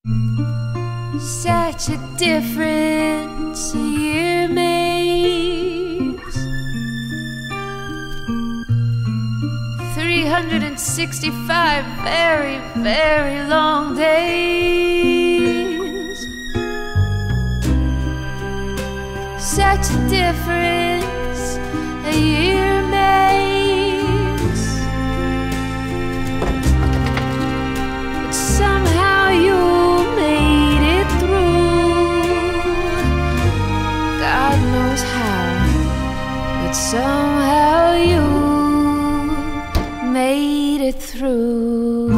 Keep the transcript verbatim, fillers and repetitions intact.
Such a difference a year makes. three hundred sixty-five very, very long days. Such a difference a year makes. But somehow you made it through. God knows how, but somehow you made it through.